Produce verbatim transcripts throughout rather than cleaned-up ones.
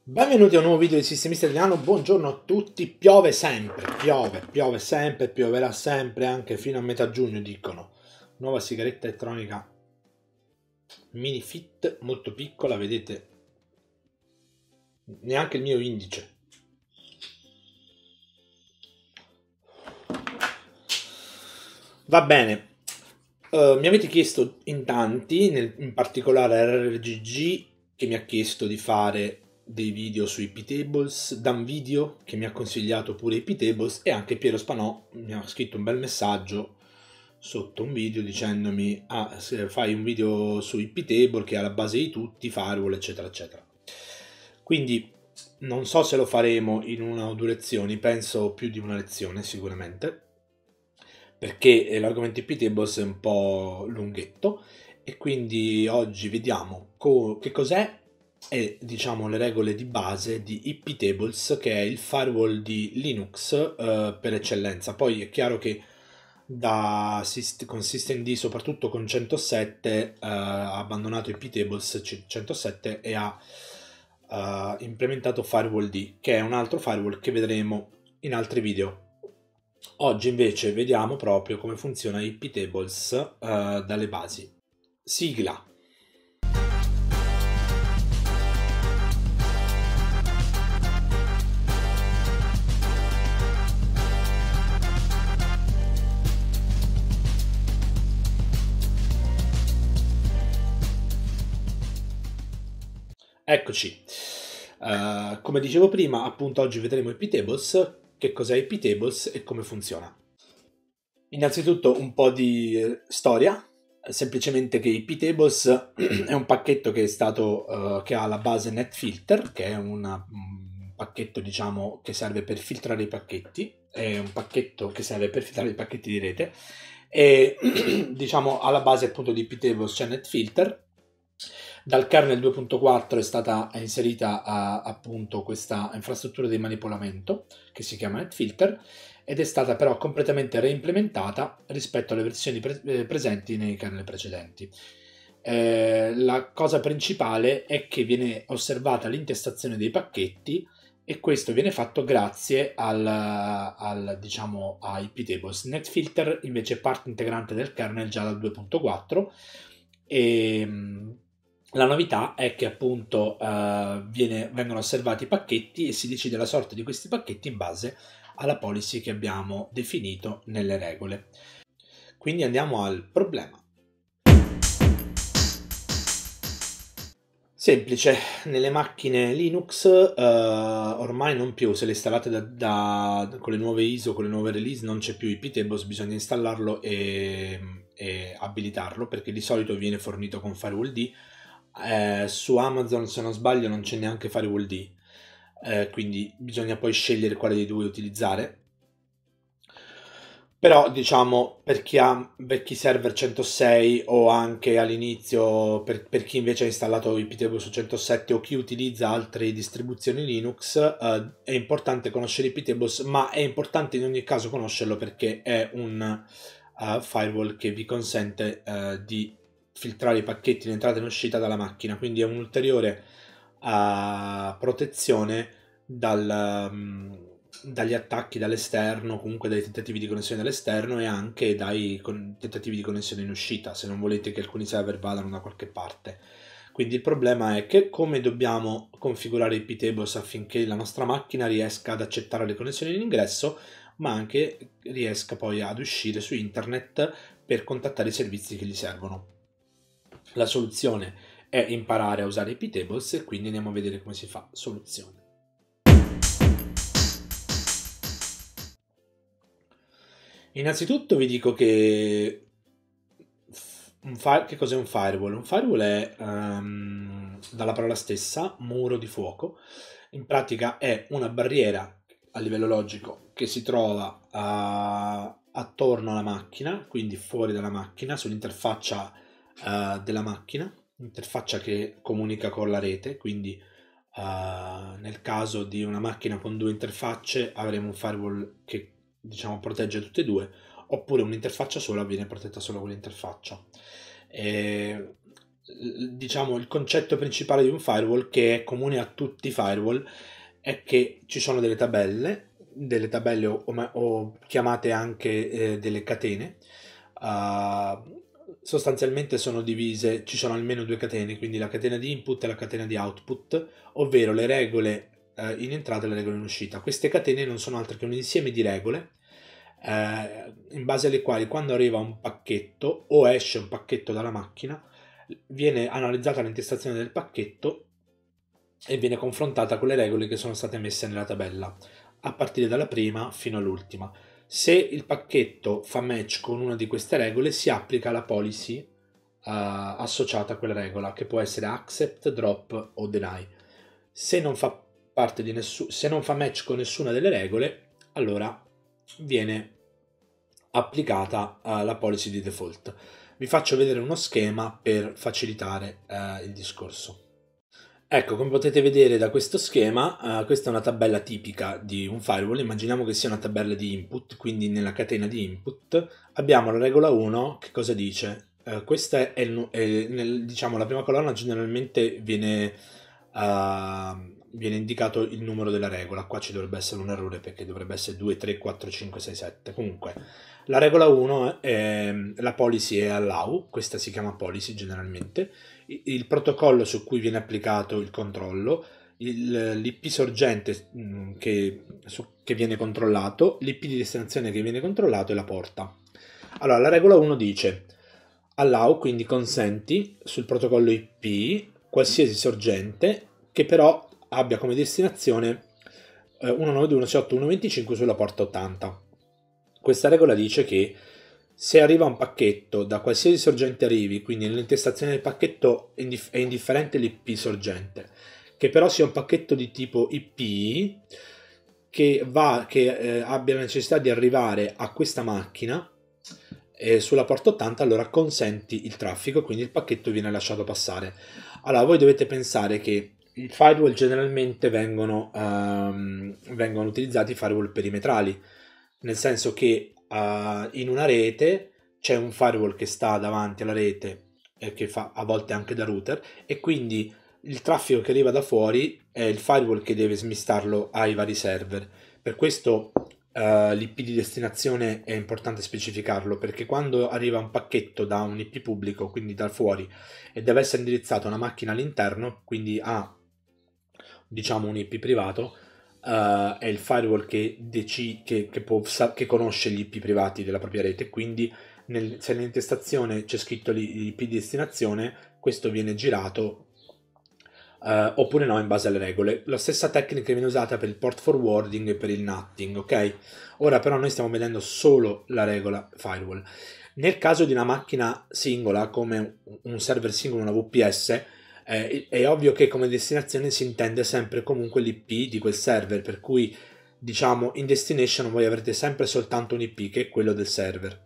Benvenuti a un nuovo video di Sistemista Italiano, buongiorno a tutti. Piove sempre, piove, piove sempre, pioverà sempre anche fino a metà giugno, dicono. Nuova sigaretta elettronica Mini Fit, molto piccola, vedete, neanche il mio indice. Va bene, uh, mi avete chiesto in tanti, nel, in particolare R R G G, che mi ha chiesto di fare dei video su iptables, Dan Video che mi ha consigliato pure iptables, e anche Piero Spanò mi ha scritto un bel messaggio sotto un video dicendomi ah, se fai un video su iptable che è alla base di tutti, firewall eccetera eccetera. Quindi non so se lo faremo in una o due lezioni, penso più di una lezione sicuramente, perché l'argomento iptables è un po' lunghetto, e quindi oggi vediamo co che cos'è e diciamo le regole di base di iptables, che è il firewall di Linux eh, per eccellenza. Poi è chiaro che da con systemd, soprattutto con centosette, eh, ha abbandonato iptables centosette e ha eh, implementato firewalld, che è un altro firewall che vedremo in altri video. Oggi invece vediamo proprio come funziona iptables eh, dalle basi. Sigla. Eccoci, uh, come dicevo prima, appunto oggi vedremo iptables, che cos'è iptables e come funziona. Innanzitutto un po' di storia, semplicemente che iptables è un pacchetto che è stato, uh, che ha alla base NetFilter, che è una, un pacchetto diciamo che serve per filtrare i pacchetti, è un pacchetto che serve per filtrare i pacchetti di rete, e diciamo alla base appunto di iptables c'è NetFilter. Dal kernel due punto quattro è stata inserita uh, appunto questa infrastruttura di manipolamento che si chiama NetFilter, ed è stata però completamente reimplementata rispetto alle versioni pre presenti nei kernel precedenti. Eh, la cosa principale è che viene osservata l'intestazione dei pacchetti, e questo viene fatto grazie al, al diciamo a iptables. NetFilter invece è parte integrante del kernel già dal due punto quattro, e la novità è che appunto uh, viene, vengono osservati i pacchetti e si decide la sorte di questi pacchetti in base alla policy che abbiamo definito nelle regole. Quindi andiamo al problema. Semplice, nelle macchine Linux uh, ormai non più, se le installate da, da, con le nuove I S O, con le nuove release, non c'è più iptables, bisogna installarlo e, e abilitarlo, perché di solito viene fornito con firewalld. Eh, su Amazon, se non sbaglio, non c'è neanche firewalld, eh, quindi bisogna poi scegliere quale dei due utilizzare. Però diciamo, per chi ha vecchi server centosei, o anche all'inizio per, per chi invece ha installato iptables su centosette, o chi utilizza altre distribuzioni Linux, eh, è importante conoscere iptables, ma è importante in ogni caso conoscerlo perché è un uh, firewall che vi consente uh, di filtrare i pacchetti in entrata e in uscita dalla macchina, quindi è un'ulteriore uh, protezione dal, um, dagli attacchi dall'esterno, comunque dai tentativi di connessione dall'esterno, e anche dai tentativi di connessione in uscita, se non volete che alcuni server vadano da qualche parte. Quindi il problema è che come dobbiamo configurare iptables affinché la nostra macchina riesca ad accettare le connessioni in ingresso, ma anche riesca poi ad uscire su internet per contattare i servizi che gli servono. La soluzione è imparare a usare iptables, e quindi andiamo a vedere come si fa. Soluzione. Innanzitutto vi dico che un che cos'è un firewall? Un firewall è, um, dalla parola stessa, muro di fuoco. In pratica è una barriera a livello logico che si trova uh, attorno alla macchina, quindi fuori dalla macchina, sull'interfaccia uh, della macchina, interfaccia che comunica con la rete. Quindi uh, nel caso di una macchina con due interfacce avremo un firewall che diciamo protegge tutte e due, oppure un'interfaccia sola viene protetta solo con l'interfaccia. diciamo, il concetto principale di un firewall, che è comune a tutti i firewall, è che ci sono delle tabelle, delle tabelle o, o chiamate anche eh, delle catene. Uh, sostanzialmente sono divise, ci sono almeno due catene, quindi la catena di input e la catena di output, ovvero le regole eh, in entrata e le regole in uscita. Queste catene non sono altro che un insieme di regole eh, in base alle quali, quando arriva un pacchetto o esce un pacchetto dalla macchina, viene analizzata l'intestazione del pacchetto e viene confrontata con le regole che sono state messe nella tabella, a partire dalla prima fino all'ultima. Se il pacchetto fa match con una di queste regole, si applica la policy uh, associata a quella regola, che può essere accept, drop o deny. Se non fa parte di nessu- se non fa match con nessuna delle regole, allora viene applicata uh, la policy di default. Vi faccio vedere uno schema per facilitare uh, il discorso. Ecco, come potete vedere da questo schema, uh, questa è una tabella tipica di un firewall. Immaginiamo che sia una tabella di input, quindi nella catena di input abbiamo la regola uno. Che cosa dice? Uh, questa è, il, è nel, diciamo, la prima colonna. Generalmente viene, uh, viene indicato il numero della regola. Qua ci dovrebbe essere un errore, perché dovrebbe essere due, tre, quattro, cinque, sei, sette. Comunque, la regola uno è la policy è allow, questa si chiama policy generalmente, il protocollo su cui viene applicato il controllo, l'I P sorgente che, su, che viene controllato, l'I P di destinazione che viene controllato e la porta. Allora, la regola uno dice allow, quindi consenti sul protocollo I P qualsiasi sorgente che però abbia come destinazione eh, uno nove due uno sei otto uno venticinque sulla porta ottanta. Questa regola dice che se arriva un pacchetto, da qualsiasi sorgente arrivi, quindi nell'intestazione del pacchetto è indifferente l'I P sorgente, che però sia un pacchetto di tipo I P che, va, che eh, abbia la necessità di arrivare a questa macchina eh, sulla porta ottanta, allora consenti il traffico, quindi il pacchetto viene lasciato passare. Allora voi dovete pensare che i firewall generalmente vengono, um, vengono utilizzati firewall perimetrali, nel senso che uh, in una rete c'è un firewall che sta davanti alla rete e che fa a volte anche da router, e quindi il traffico che arriva da fuori è il firewall che deve smistarlo ai vari server. Per questo uh, l'I P di destinazione è importante specificarlo, perché quando arriva un pacchetto da un I P pubblico, quindi da fuori, e deve essere indirizzato a una macchina all'interno, quindi a diciamo un I P privato, Uh, è il firewall che, dec- che, che, può, che conosce gli I P privati della propria rete, quindi nel, se nell'intestazione c'è scritto l'I P di destinazione, questo viene girato uh, oppure no, in base alle regole. La stessa tecnica viene usata per il port forwarding e per il nutting, ok? Ora però noi stiamo vedendo solo la regola firewall. Nel caso di una macchina singola, come un server singolo, una V P S, Eh, è ovvio che come destinazione si intende sempre comunque l'I P di quel server, per cui diciamo in destination voi avrete sempre soltanto un I P, che è quello del server.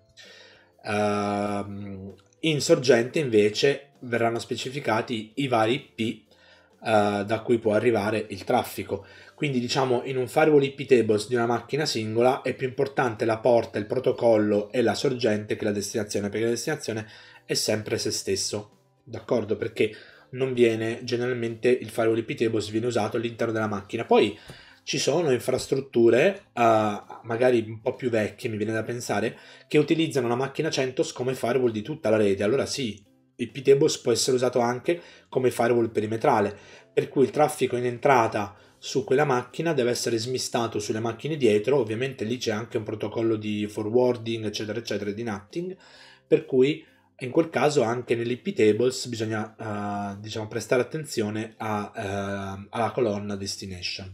Uh, in sorgente invece verranno specificati i vari I P uh, da cui può arrivare il traffico. Quindi diciamo in un firewall I P tables di una macchina singola è più importante la porta, il protocollo e la sorgente che la destinazione, perché la destinazione è sempre se stesso, d'accordo? Perché non viene generalmente il firewall I P tables viene usato all'interno della macchina. Poi ci sono infrastrutture uh, magari un po' più vecchie, mi viene da pensare, che utilizzano una macchina CentOS come firewall di tutta la rete. Allora sì, I P tables può essere usato anche come firewall perimetrale, per cui il traffico in entrata su quella macchina deve essere smistato sulle macchine dietro. Ovviamente lì c'è anche un protocollo di forwarding eccetera eccetera, di nutting, per cui in quel caso anche nell'I P tables bisogna uh, diciamo, prestare attenzione a, uh, alla colonna destination.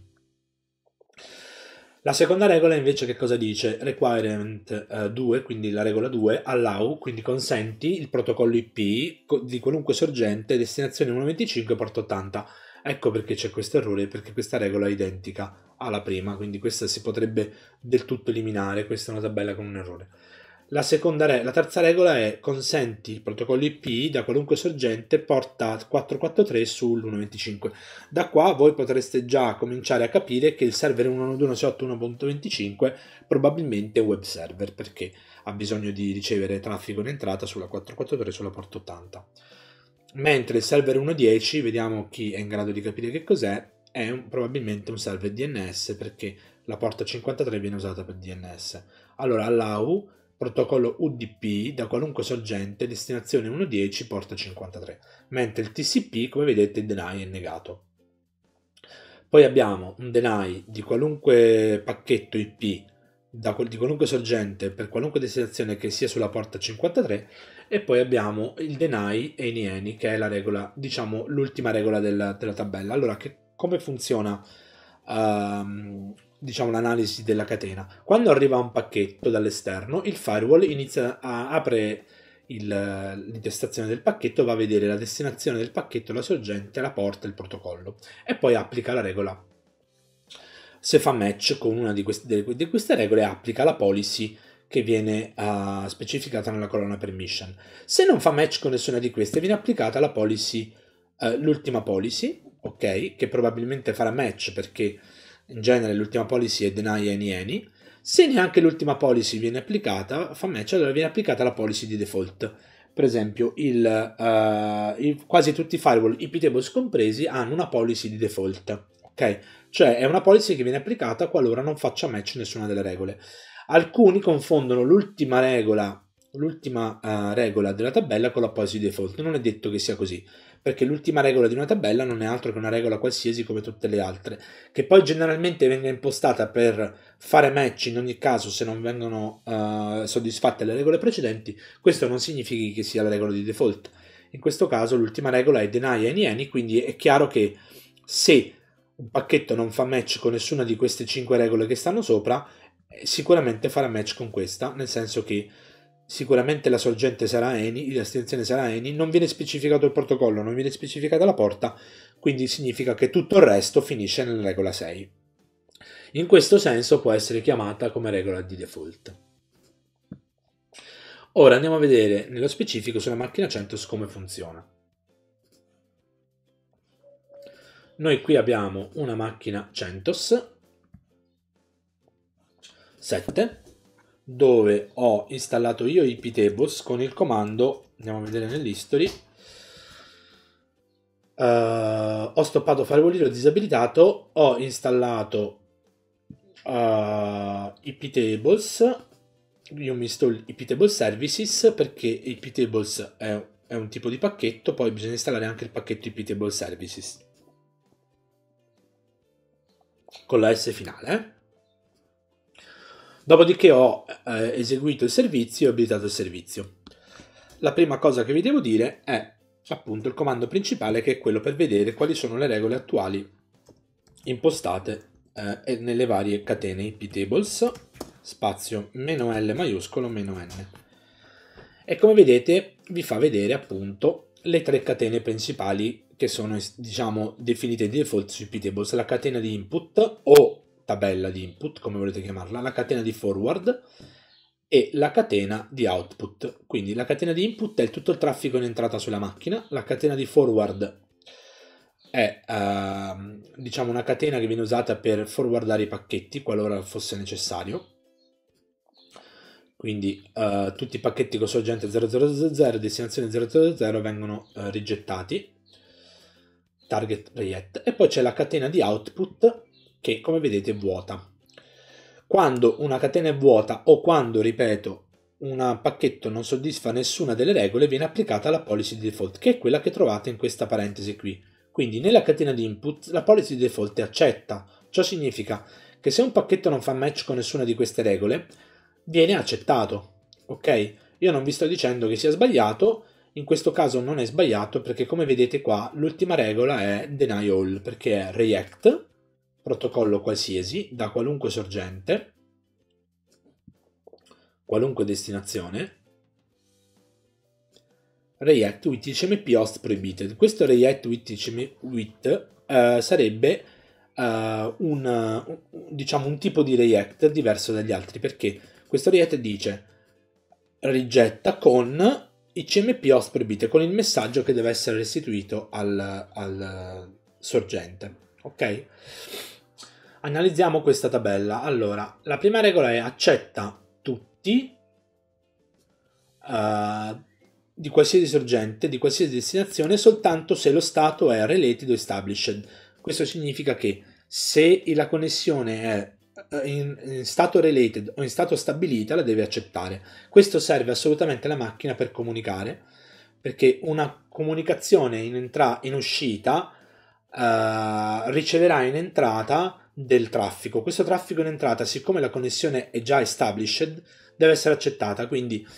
La seconda regola invece che cosa dice? Requirement uh, due, quindi la regola due, allow, quindi consenti il protocollo I P di qualunque sorgente, destinazione uno venticinque, porta ottanta. Ecco perché c'è questo errore, perché questa regola è identica alla prima, quindi questa si potrebbe del tutto eliminare, questa è una tabella con un errore. La, seconda re- la terza regola è consenti il protocollo I P da qualunque sorgente porta quattrocentoquarantatré sull'uno venticinque. Da qua voi potreste già cominciare a capire che il server uno nove due uno sei otto uno punto venticinque probabilmente è web server, perché ha bisogno di ricevere traffico in entrata sulla quattrocentoquarantatré sulla porta ottanta. mentre il server uno punto dieci, vediamo chi è in grado di capire che cos'è, è un, probabilmente un server D N S, perché la porta cinquantatré viene usata per D N S. Allora, allow, protocollo U D P, da qualunque sorgente, destinazione uno punto dieci, porta cinquantatré, mentre il T C P, come vedete, il deny è negato. Poi abbiamo un deny di qualunque pacchetto I P, da, di qualunque sorgente, per qualunque destinazione che sia sulla porta cinquantatré, e poi abbiamo il deny any any, che è la regola, diciamo, l'ultima regola della, della tabella. Allora, che, come funziona uh, diciamo l'analisi della catena? Quando arriva un pacchetto dall'esterno, il firewall inizia a apre l'intestazione del pacchetto, va a vedere la destinazione del pacchetto, la sorgente, la porta, il protocollo, e poi applica la regola. Se fa match con una di queste, di queste regole, applica la policy che viene uh, specificata nella colonna permission. Se non fa match con nessuna di queste, viene applicata la policy, uh, l'ultima policy, ok, che probabilmente farà match perché in genere l'ultima policy è deny any any. Se neanche l'ultima policy viene applicata, fa match, allora viene applicata la policy di default. Per esempio, il, uh, il, quasi tutti i firewall, I P tables compresi, hanno una policy di default, ok? Cioè è una policy che viene applicata qualora non faccia match nessuna delle regole. Alcuni confondono l'ultima regola, l'ultima uh, regola della tabella con la policy default. Non è detto che sia così, perché l'ultima regola di una tabella non è altro che una regola qualsiasi come tutte le altre, che poi generalmente venga impostata per fare match in ogni caso se non vengono uh, soddisfatte le regole precedenti. Questo non significa che sia la regola di default. In questo caso l'ultima regola è deny any any, quindi è chiaro che se un pacchetto non fa match con nessuna di queste cinque regole che stanno sopra, sicuramente farà match con questa, nel senso che sicuramente la sorgente sarà any, la destinazione sarà any, non viene specificato il protocollo, non viene specificata la porta, quindi significa che tutto il resto finisce nella regola sei. In questo senso può essere chiamata come regola di default. Ora andiamo a vedere nello specifico sulla macchina CentOS come funziona. Noi qui abbiamo una macchina CentOS sette dove ho installato io I P tables con il comando, andiamo a vedere nell'history, uh, ho stoppato firewall, ho disabilitato, ho installato uh, I P tables, io mi install I P table services perché I P tables è, è un tipo di pacchetto, poi bisogna installare anche il pacchetto I P table services con la S finale, eh? Dopodiché ho eh, eseguito il servizio e abilitato il servizio. La prima cosa che vi devo dire è appunto il comando principale, che è quello per vedere quali sono le regole attuali impostate eh, nelle varie catene I P tables, spazio meno L maiuscolo meno N. E come vedete vi fa vedere appunto le tre catene principali che sono, diciamo, definite di default su I P tables: la catena di input o tabella di input, come volete chiamarla, la catena di forward e la catena di output. Quindi la catena di input è tutto il traffico in entrata sulla macchina, la catena di forward è uh, diciamo una catena che viene usata per forwardare i pacchetti qualora fosse necessario. Quindi uh, tutti i pacchetti con sorgente zero zero zero e destinazione zero zero zero vengono uh, rigettati, target reject, e poi c'è la catena di output che, come vedete, è vuota. Quando una catena è vuota o quando, ripeto, un pacchetto non soddisfa nessuna delle regole, viene applicata la policy di default, che è quella che trovate in questa parentesi qui. Quindi nella catena di input la policy di default è accetta. Ciò significa che se un pacchetto non fa match con nessuna di queste regole, viene accettato. Ok? Io non vi sto dicendo che sia sbagliato, in questo caso non è sbagliato perché, come vedete qua, l'ultima regola è deny all, perché è reject, protocollo qualsiasi, da qualunque sorgente, qualunque destinazione, reject with I C M P host prohibited. Questo reject with I C M P with uh, sarebbe uh, un, uh, diciamo un tipo di reject diverso dagli altri, perché questo reject dice rigetta con I C M P host prohibited, con il messaggio che deve essere restituito al, al sorgente. Ok? Analizziamo questa tabella. Allora, la prima regola è accetta tutti uh, di qualsiasi sorgente, di qualsiasi destinazione, soltanto se lo stato è related o established. Questo significa che se la connessione è in, in stato related o in stato stabilita, la deve accettare. Questo serve assolutamente alla macchina per comunicare, perché una comunicazione in, entra- in uscita uh, riceverà in entrata del traffico. Questo traffico in entrata, siccome la connessione è già established, deve essere accettata, quindi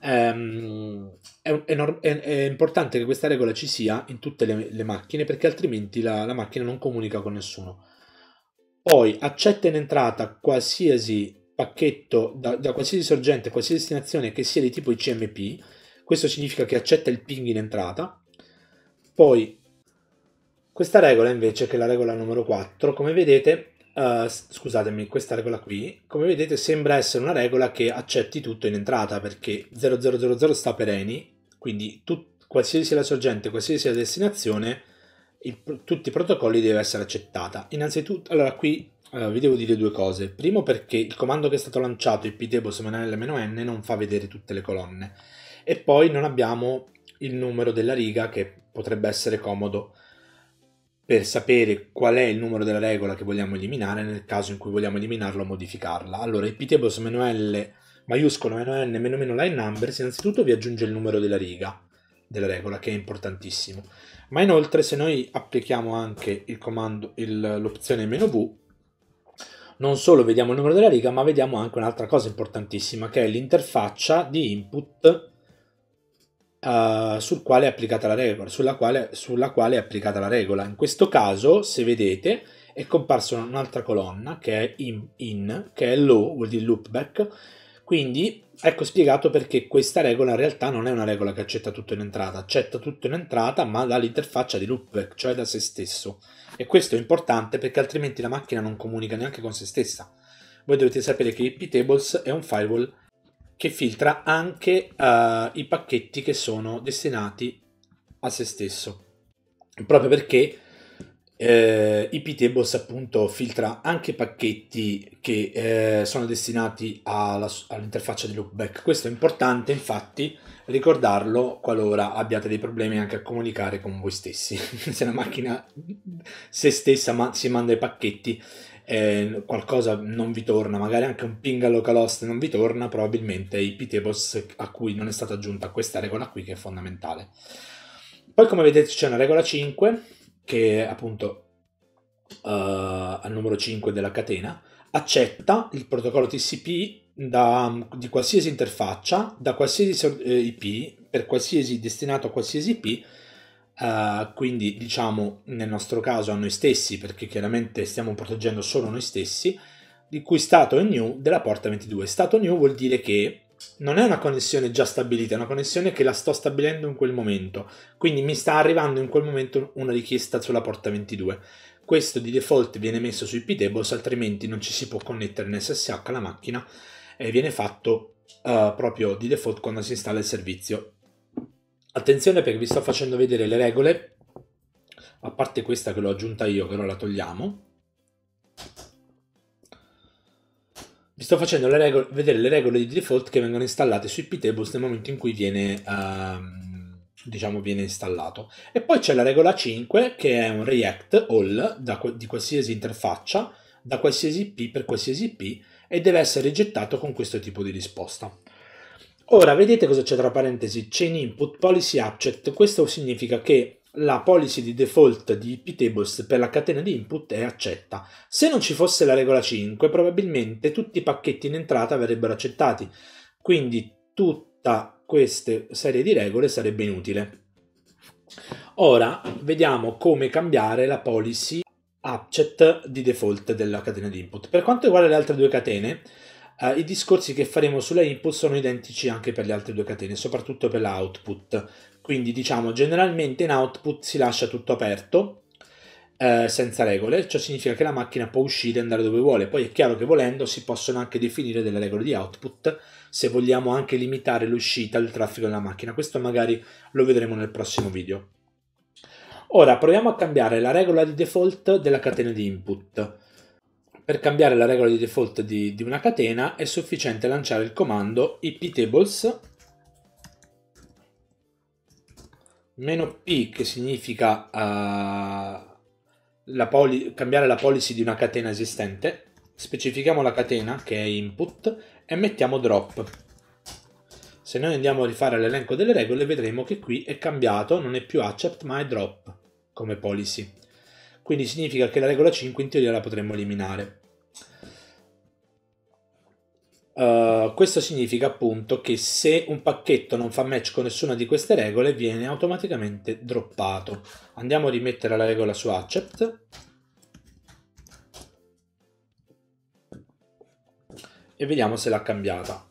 um, è, è, è, è importante che questa regola ci sia in tutte le, le macchine, perché altrimenti la, la macchina non comunica con nessuno. Poi accetta in entrata qualsiasi pacchetto da, da qualsiasi sorgente, qualsiasi destinazione che sia di tipo I C M P. Questo significa che accetta il ping in entrata. Poi questa regola invece, che è la regola numero quattro, come vedete, uh, scusatemi, questa regola qui, come vedete sembra essere una regola che accetti tutto in entrata, perché zero zero zero zero sta per any, quindi tut, qualsiasi sia la sorgente, qualsiasi sia la destinazione, il, tutti i protocolli deve essere accettata. Innanzitutto, allora qui uh, vi devo dire due cose. Primo, perché il comando che è stato lanciato, iptables-l-n, non fa vedere tutte le colonne, e poi non abbiamo il numero della riga, che potrebbe essere comodo per sapere qual è il numero della regola che vogliamo eliminare nel caso in cui vogliamo eliminarla o modificarla. Allora, iptables-l maiuscolo n meno meno line numbers innanzitutto vi aggiunge il numero della riga della regola, che è importantissimo, ma inoltre se noi applichiamo anche il comando, l'opzione "-v", non solo vediamo il numero della riga, ma vediamo anche un'altra cosa importantissima, che è l'interfaccia di input uh, sul quale è applicata la regola, sulla quale, sulla quale è applicata la regola. In questo caso, se vedete, è comparsa un'altra colonna che è in, in che è low, vuol dire loopback. Quindi ecco spiegato perché questa regola in realtà non è una regola che accetta tutto in entrata, accetta tutto in entrata ma dall'interfaccia di loopback, cioè da se stesso. E questo è importante perché altrimenti la macchina non comunica neanche con se stessa. Voi dovete sapere che iptables è un firewall che filtra anche uh, i pacchetti che sono destinati a se stesso, proprio perché eh, iptables appunto filtra anche pacchetti che eh, sono destinati alla, all'interfaccia di loopback. Questo è importante, infatti, ricordarlo qualora abbiate dei problemi anche a comunicare con voi stessi. Se la macchina se stessa ma- si manda i pacchetti, eh, qualcosa non vi torna, magari anche un ping a localhost non vi torna, probabilmente è iptables a cui non è stata aggiunta questa regola qui, che è fondamentale. Poi, come vedete, c'è una regola cinque che appunto uh, al numero cinque della catena accetta il protocollo T C P da, di qualsiasi interfaccia, da qualsiasi eh, I P, per qualsiasi destinato a qualsiasi I P, uh, quindi diciamo nel nostro caso a noi stessi, perché chiaramente stiamo proteggendo solo noi stessi, di cui stato è new della porta ventidue. Stato new vuol dire che non è una connessione già stabilita, è una connessione che la sto stabilendo in quel momento, quindi mi sta arrivando in quel momento una richiesta sulla porta ventidue. Questo di default viene messo su iptables, altrimenti non ci si può connettere in S S H alla macchina e viene fatto uh, proprio di default quando si installa il servizio. Attenzione, perché vi sto facendo vedere le regole, a parte questa che l'ho aggiunta io, che ora la togliamo. Vi sto facendo le regole, vedere le regole di default che vengono installate su iptables nel momento in cui viene, uh, diciamo, viene installato. E poi c'è la regola cinque, che è un react all da, di qualsiasi interfaccia, da qualsiasi I P per qualsiasi I P, e deve essere rigettato con questo tipo di risposta. Ora, vedete cosa c'è tra parentesi? Chain input policy accept. Questo significa che la policy di default di iptables per la catena di input è accetta. Se non ci fosse la regola cinque, probabilmente tutti i pacchetti in entrata verrebbero accettati, quindi tutta questa serie di regole sarebbe inutile. Ora vediamo come cambiare la policy accept di default della catena di input. Per quanto riguarda le altre due catene, Uh, i discorsi che faremo sulla input sono identici anche per le altre due catene, soprattutto per l'output. Quindi diciamo generalmente in output si lascia tutto aperto, eh, senza regole, ciò significa che la macchina può uscire e andare dove vuole. Poi è chiaro che volendo si possono anche definire delle regole di output se vogliamo anche limitare l'uscita del traffico della macchina. Questo magari lo vedremo nel prossimo video. Ora proviamo a cambiare la regola di default della catena di input. Per cambiare la regola di default di, di una catena è sufficiente lanciare il comando iptables meno P che significa uh, la poli- cambiare la policy di una catena esistente, specifichiamo la catena che è input e mettiamo drop. Se noi andiamo a rifare l'elenco delle regole vedremo che qui è cambiato, non è più accept ma è drop come policy. Quindi significa che la regola cinque in teoria la potremmo eliminare. Uh, questo significa appunto che se un pacchetto non fa match con nessuna di queste regole viene automaticamente droppato. Andiamo a rimettere la regola su accept e vediamo se l'ha cambiata.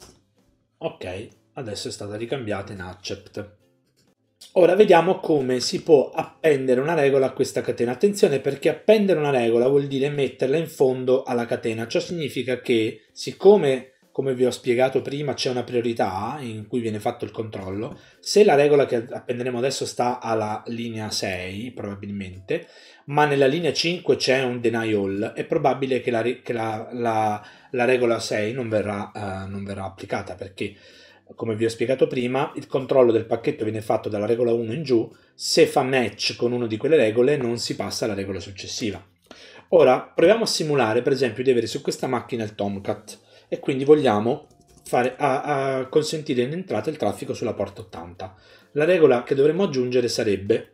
Ok, adesso è stata ricambiata in accept. Ora vediamo come si può appendere una regola a questa catena. Attenzione, perché appendere una regola vuol dire metterla in fondo alla catena. Ciò significa che, siccome, come vi ho spiegato prima, c'è una priorità in cui viene fatto il controllo, se la regola che appenderemo adesso sta alla linea sei, probabilmente, ma nella linea cinque c'è un deny all, è probabile che la, che la, la, la regola sei non verrà, uh, non verrà applicata, perché come vi ho spiegato prima, il controllo del pacchetto viene fatto dalla regola uno in giù, se fa match con una di quelle regole non si passa alla regola successiva. Ora proviamo a simulare per esempio di avere su questa macchina il Tomcat e quindi vogliamo fare, a, a consentire in entrata il traffico sulla porta ottanta. La regola che dovremmo aggiungere sarebbe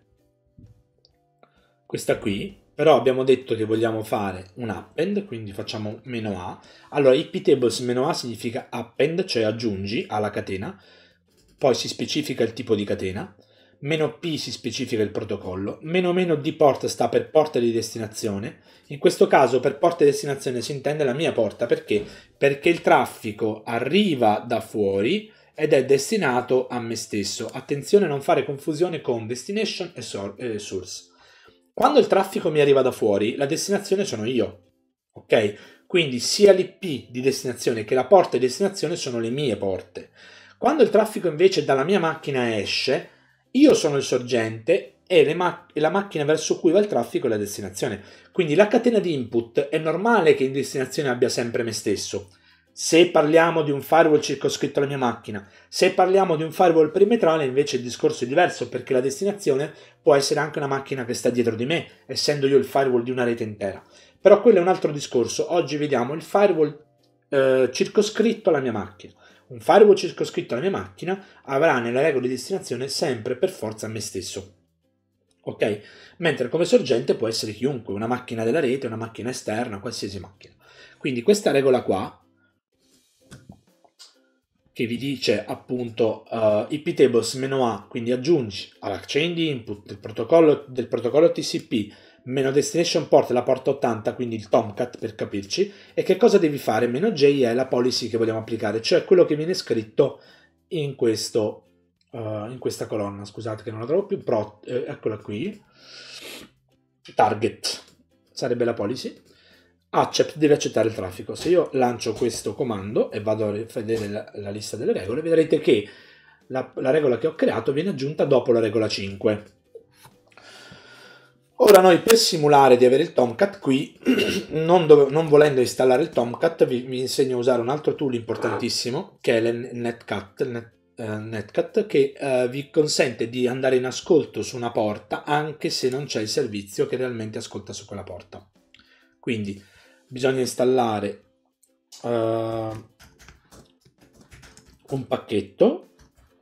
questa qui, però abbiamo detto che vogliamo fare un append, quindi facciamo meno a. Allora iptables meno a significa append, cioè aggiungi alla catena, poi si specifica il tipo di catena, meno p si specifica il protocollo, meno meno di port sta per porta di destinazione. In questo caso per porta di destinazione si intende la mia porta, perché? Perché il traffico arriva da fuori ed è destinato a me stesso. Attenzione a non fare confusione con destination e source. Quando il traffico mi arriva da fuori, la destinazione sono io, ok? Quindi sia l'I P di destinazione che la porta di destinazione sono le mie porte. Quando il traffico invece dalla mia macchina esce, io sono il sorgente e, le ma- e la macchina verso cui va il traffico è la destinazione. Quindi la catena di input è normale che in destinazione abbia sempre me stesso. Se parliamo di un firewall circoscritto alla mia macchina, se parliamo di un firewall perimetrale invece il discorso è diverso, perché la destinazione può essere anche una macchina che sta dietro di me, essendo io il firewall di una rete intera. Però quello è un altro discorso. Oggi vediamo il firewall eh, circoscritto alla mia macchina. Un firewall circoscritto alla mia macchina avrà nelle regole di destinazione sempre per forza me stesso. Ok? Mentre come sorgente può essere chiunque, una macchina della rete, una macchina esterna, qualsiasi macchina. Quindi questa regola qua, che vi dice appunto uh, iptables meno a, quindi aggiungi alla chain di input del protocollo, del protocollo T C P meno destination port la porta ottanta, quindi il Tomcat per capirci, e che cosa devi fare? Meno J è la policy che vogliamo applicare, cioè quello che viene scritto in, questo, uh, in questa colonna, scusate che non la trovo più, pro, eh, eccola qui, target sarebbe la policy. Accept deve accettare il traffico. Se io lancio questo comando e vado a vedere la, la lista delle regole, vedrete che la, la regola che ho creato viene aggiunta dopo la regola cinque. Ora noi per simulare di avere il Tomcat qui, non, dove, non volendo installare il Tomcat, vi, vi insegno a usare un altro tool importantissimo che è il Netcat, il Net, uh, Netcat che uh, vi consente di andare in ascolto su una porta anche se non c'è il servizio che realmente ascolta su quella porta. Quindi bisogna installare uh, un pacchetto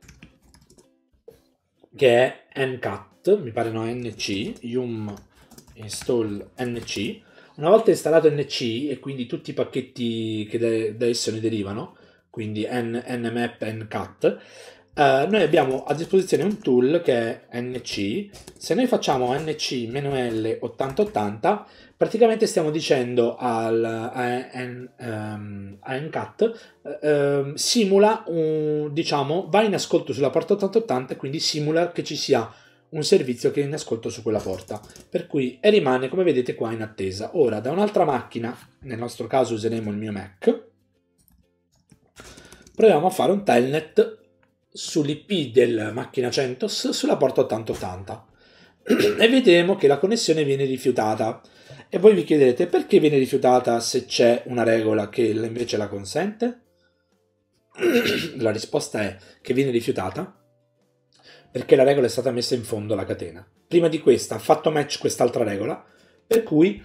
che è ncat, mi pare no, nc, yum install nc. Una volta installato nc e quindi tutti i pacchetti che da, da esso ne derivano, quindi n, nmap, ncat, uh, noi abbiamo a disposizione un tool che è nc. Se noi facciamo nc-l ottanta ottanta, praticamente stiamo dicendo al, a, um, a ncat uh, simula un, diciamo, va in ascolto sulla porta ottanta ottanta, quindi simula che ci sia un servizio che è in ascolto su quella porta, per cui e rimane come vedete qua in attesa. Ora da un'altra macchina, nel nostro caso useremo il mio Mac, proviamo a fare un telnet sull'I P del macchina CentOS sulla porta ottanta ottanta e vedremo che la connessione viene rifiutata. E voi vi chiederete perché viene rifiutata se c'è una regola che invece la consente? La risposta è che viene rifiutata perché la regola è stata messa in fondo alla catena. Prima di questa ha fatto match quest'altra regola, per cui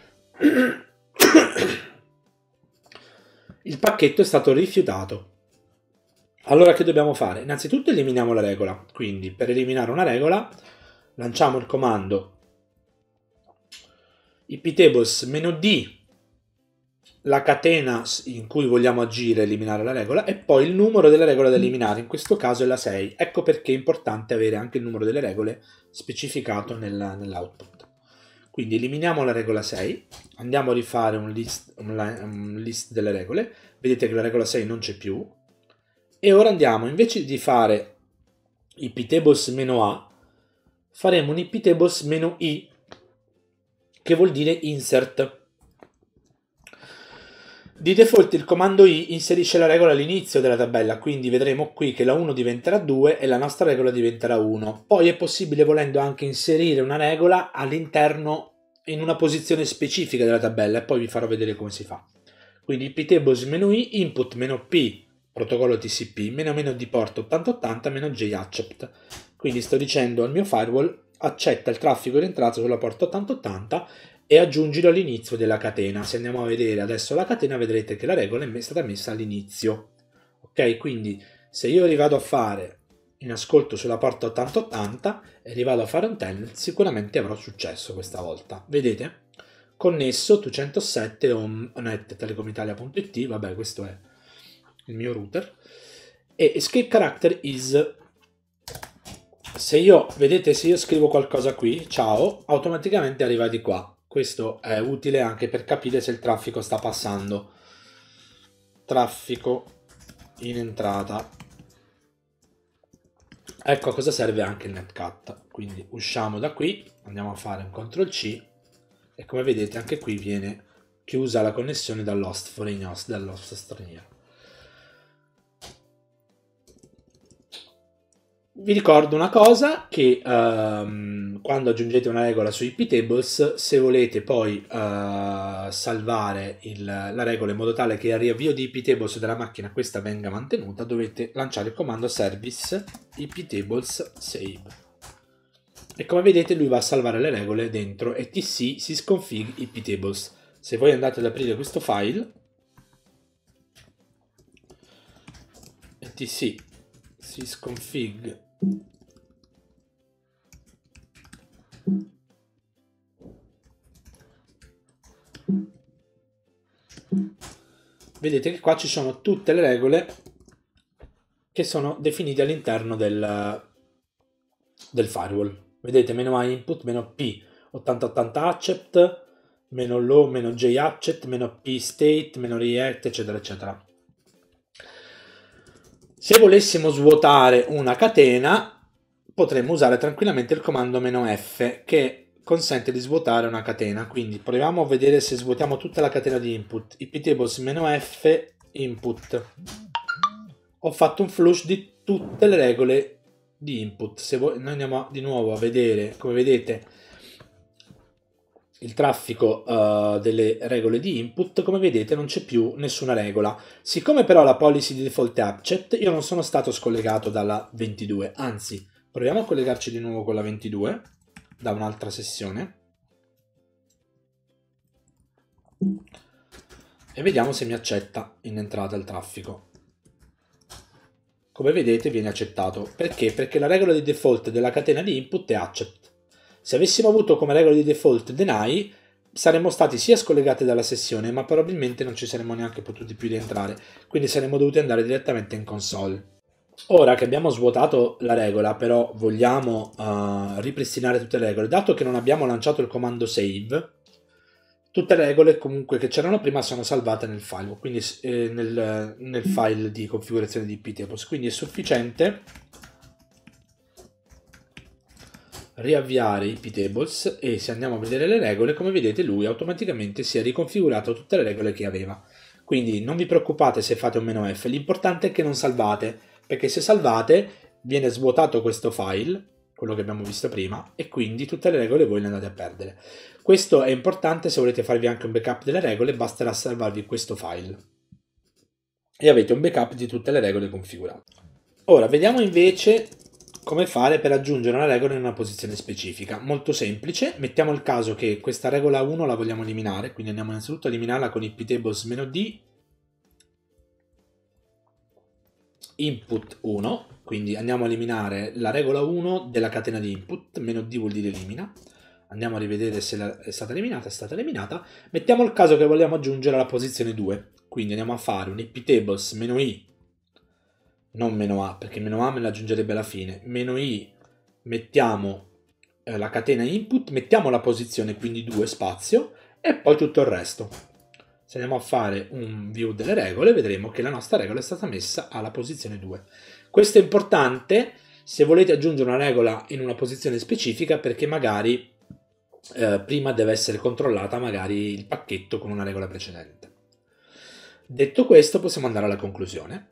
il pacchetto è stato rifiutato. Allora che dobbiamo fare? Innanzitutto eliminiamo la regola, quindi per eliminare una regola lanciamo il comando iptables-d, la catena in cui vogliamo agire e eliminare la regola, e poi il numero della regola da eliminare, in questo caso è la sei. Ecco perché è importante avere anche il numero delle regole specificato nell'output. Quindi eliminiamo la regola sei, andiamo a rifare un list, un list delle regole, vedete che la regola sei non c'è più, e ora andiamo, invece di fare iptables-a, faremo un iptables-i, che vuol dire insert. Di default il comando i inserisce la regola all'inizio della tabella, quindi vedremo qui che la uno diventerà due e la nostra regola diventerà uno. Poi è possibile, volendo, anche inserire una regola all'interno in una posizione specifica della tabella, e poi vi farò vedere come si fa. Quindi iptables-i, input-p, protocollo T C P, meno meno di port ottanta ottanta, meno j accept. Quindi sto dicendo al mio firewall: accetta il traffico in entrata sulla porta ottanta ottanta e aggiungilo all'inizio della catena. Se andiamo a vedere adesso la catena, vedrete che la regola è stata messa all'inizio. Ok, quindi se io rivado a fare in ascolto sulla porta ottanta ottanta e rivado a fare un telnet, sicuramente avrò successo questa volta. Vedete? Connesso ottocentosette home net telecomitalia.it, vabbè, questo è il mio router, e escape character is. Se io, vedete, se io scrivo qualcosa qui, ciao, automaticamente arriva di qua. Questo è utile anche per capire se il traffico sta passando. Traffico in entrata. Ecco a cosa serve anche il netcat. Quindi usciamo da qui, andiamo a fare un control C e come vedete anche qui viene chiusa la connessione dall'host foreign host, dall'host straniero. Vi ricordo una cosa, che um, quando aggiungete una regola su iptables, se volete poi uh, salvare il, la regola in modo tale che al riavvio di iptables della macchina questa venga mantenuta, dovete lanciare il comando service iptables save. E come vedete lui va a salvare le regole dentro etc sysconfig iptables. Se voi andate ad aprire questo file, etc sysconfig vedete che qua ci sono tutte le regole che sono definite all'interno del, del firewall. Vedete, meno a input, meno p ottanta ottanta accept, meno low, meno j accept, meno p state, meno react, eccetera eccetera. Se volessimo svuotare una catena, potremmo usare tranquillamente il comando "-f", che consente di svuotare una catena. Quindi proviamo a vedere se svuotiamo tutta la catena di input. iptables-f input. Ho fatto un flush di tutte le regole di input. Se voi, noi andiamo di nuovo a vedere, come vedete, il traffico uh, delle regole di input, come vedete non c'è più nessuna regola. Siccome però la policy di default è accept, io non sono stato scollegato dalla ventidue, anzi proviamo a collegarci di nuovo con la ventidue da un'altra sessione e vediamo se mi accetta in entrata il traffico. Come vedete viene accettato. Perché? Perché la regola di default della catena di input è accept. Se avessimo avuto come regola di default deny, saremmo stati sia scollegati dalla sessione, ma probabilmente non ci saremmo neanche potuti più rientrare, quindi saremmo dovuti andare direttamente in console. Ora che abbiamo svuotato la regola, però vogliamo uh, ripristinare tutte le regole, dato che non abbiamo lanciato il comando save, tutte le regole comunque che c'erano prima sono salvate nel file, quindi eh, nel, nel file di configurazione di iptables, quindi è sufficiente riavviare iptables e se andiamo a vedere le regole, come vedete lui automaticamente si è riconfigurato tutte le regole che aveva. Quindi non vi preoccupate se fate un meno F, l'importante è che non salvate, perché se salvate viene svuotato questo file, quello che abbiamo visto prima, e quindi tutte le regole voi le andate a perdere. Questo è importante se volete farvi anche un backup delle regole, basterà salvarvi questo file e avete un backup di tutte le regole configurate. Ora vediamo invece come fare per aggiungere una regola in una posizione specifica. Molto semplice, mettiamo il caso che questa regola uno la vogliamo eliminare, quindi andiamo innanzitutto a eliminarla con iptables-d input uno, quindi andiamo a eliminare la regola uno della catena di input, meno d vuol dire elimina. Andiamo a rivedere se è stata eliminata, è stata eliminata. Mettiamo il caso che vogliamo aggiungere la posizione due, quindi andiamo a fare un iptables-i, non meno a, perché meno a me la aggiungerebbe alla fine, meno i, mettiamo eh, la catena input, mettiamo la posizione, quindi due spazio, e poi tutto il resto. Se andiamo a fare un view delle regole, vedremo che la nostra regola è stata messa alla posizione due. Questo è importante se volete aggiungere una regola in una posizione specifica, perché magari eh, prima deve essere controllata magari il pacchetto con una regola precedente. Detto questo, possiamo andare alla conclusione.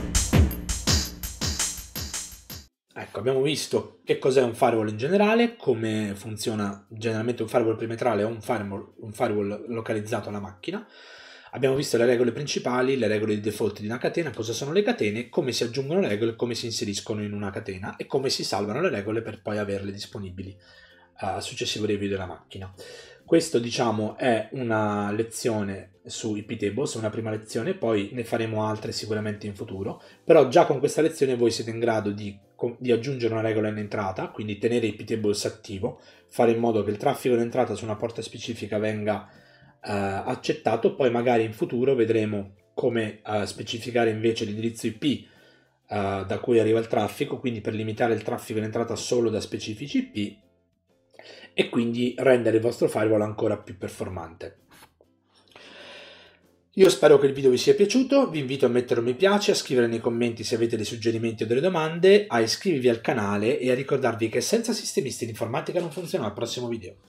Ecco, abbiamo visto che cos'è un firewall in generale, come funziona generalmente un firewall perimetrale o un firewall, un firewall localizzato alla macchina. Abbiamo visto le regole principali, le regole di default di una catena, cosa sono le catene, come si aggiungono le regole, come si inseriscono in una catena e come si salvano le regole per poi averle disponibili al successivo review della macchina. Questo, diciamo, è una lezione su iptables, una prima lezione, poi ne faremo altre sicuramente in futuro, però già con questa lezione voi siete in grado di, di aggiungere una regola in entrata, quindi tenere iptables attivo, fare in modo che il traffico in entrata su una porta specifica venga eh, accettato, poi magari in futuro vedremo come eh, specificare invece l'indirizzo I P eh, da cui arriva il traffico, quindi per limitare il traffico in entrata solo da specifici I P, e quindi rendere il vostro firewall ancora più performante. Io spero che il video vi sia piaciuto, vi invito a mettere un mi piace, a scrivere nei commenti se avete dei suggerimenti o delle domande, a iscrivervi al canale e a ricordarvi che senza sistemisti l'informatica non funziona. Al prossimo video.